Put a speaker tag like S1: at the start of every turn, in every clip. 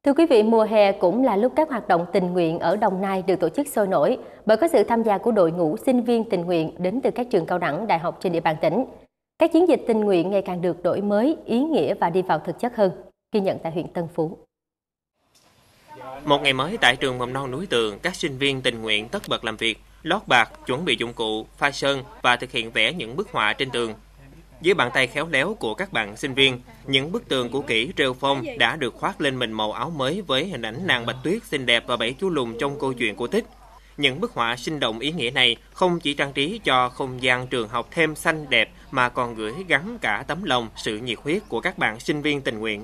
S1: Thưa quý vị, mùa hè cũng là lúc các hoạt động tình nguyện ở Đồng Nai được tổ chức sôi nổi bởi có sự tham gia của đội ngũ sinh viên tình nguyện đến từ các trường cao đẳng, đại học trên địa bàn tỉnh. Các chiến dịch tình nguyện ngày càng được đổi mới, ý nghĩa và đi vào thực chất hơn, ghi nhận tại huyện Tân Phú.
S2: Một ngày mới tại trường mầm non Núi Tường, các sinh viên tình nguyện tất bật làm việc, lót bạt, chuẩn bị dụng cụ, phai sơn và thực hiện vẽ những bức họa trên tường. Dưới bàn tay khéo léo của các bạn sinh viên, những bức tường cũ kỹ rêu phong đã được khoác lên mình màu áo mới với hình ảnh nàng Bạch Tuyết xinh đẹp và 7 chú lùn trong câu chuyện cổ tích. Những bức họa sinh động ý nghĩa này không chỉ trang trí cho không gian trường học thêm xanh đẹp mà còn gửi gắm cả tấm lòng, sự nhiệt huyết của các bạn sinh viên tình nguyện.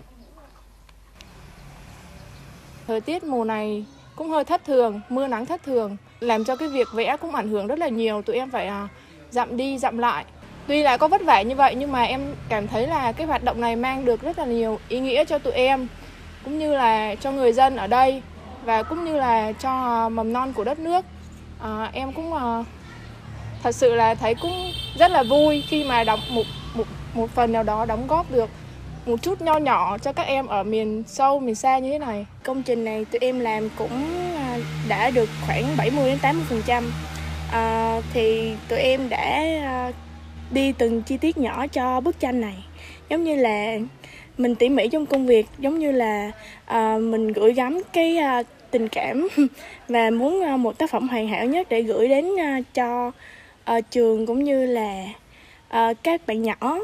S3: Thời tiết mùa này cũng hơi thất thường, mưa nắng thất thường, làm cho cái việc vẽ cũng ảnh hưởng rất là nhiều. Tụi em phải dặm đi dặm lại. Tuy là có vất vả như vậy nhưng mà em cảm thấy là cái hoạt động này mang được rất là nhiều ý nghĩa cho tụi em, cũng như là cho người dân ở đây và cũng như là cho mầm non của đất nước. Em cũng thật sự là thấy cũng rất là vui khi mà một phần nào đó đóng góp được một chút nho nhỏ cho các em ở miền sâu, miền xa như thế này.
S4: Công trình này tụi em làm cũng đã được khoảng 70-80%. Thì tụi em đã đi từng chi tiết nhỏ cho bức tranh này. Giống như là mình tỉ mỉ trong công việc, giống như là mình gửi gắm cái tình cảm và muốn một tác phẩm hoàn hảo nhất để gửi đến cho trường cũng như là các bạn nhỏ.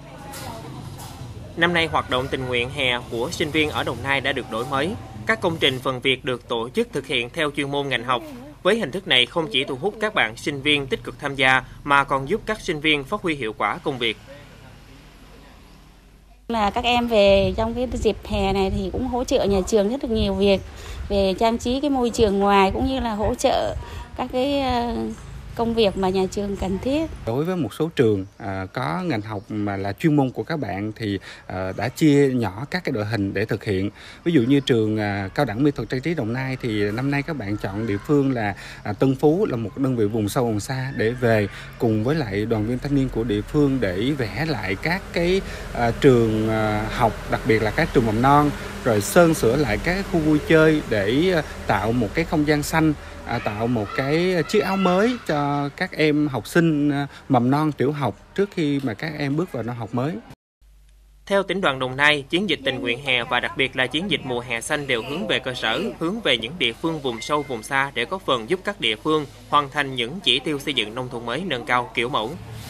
S2: Năm nay, hoạt động tình nguyện hè của sinh viên ở Đồng Nai đã được đổi mới. Các công trình phần việc được tổ chức thực hiện theo chuyên môn ngành học. Với hình thức này không chỉ thu hút các bạn sinh viên tích cực tham gia mà còn giúp các sinh viên phát huy hiệu quả công việc.
S5: Là các em về trong cái dịp hè này thì cũng hỗ trợ nhà trường rất là nhiều việc về trang trí cái môi trường ngoài cũng như là hỗ trợ các cái công việc mà nhà trường cần thiết.
S6: Đối với một số trường có ngành học mà là chuyên môn của các bạn thì đã chia nhỏ các cái đội hình để thực hiện. Ví dụ như trường Cao đẳng Mỹ thuật Trang trí Đồng Nai thì năm nay các bạn chọn địa phương là Tân Phú, là một đơn vị vùng sâu vùng xa để về cùng với lại đoàn viên thanh niên của địa phương để vẽ lại các cái trường học, đặc biệt là các trường mầm non, rồi sơn sửa lại các khu vui chơi để tạo một cái không gian xanh, tạo một cái chiếc áo mới cho các em học sinh mầm non, tiểu học trước khi mà các em bước vào năm học mới.
S2: Theo Tỉnh đoàn Đồng Nai, chiến dịch tình nguyện hè và đặc biệt là chiến dịch mùa hè xanh đều hướng về cơ sở, hướng về những địa phương vùng sâu vùng xa để có phần giúp các địa phương hoàn thành những chỉ tiêu xây dựng nông thôn mới nâng cao kiểu mẫu.